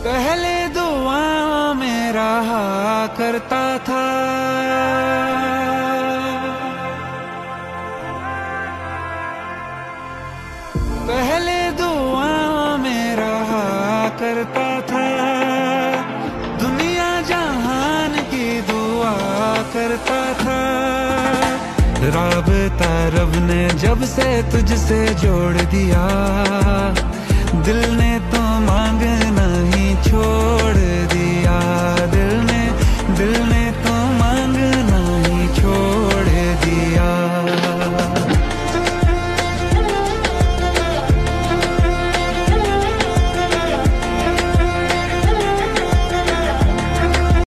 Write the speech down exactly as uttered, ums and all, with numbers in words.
पहले दुआओं में रहा करता था, पहले दुआओं में रहा करता था, दुनिया जहान की दुआ करता था। राबता रब ने जब से तुझसे जोड़ दिया, दिल ने तो मांगना ही छोड़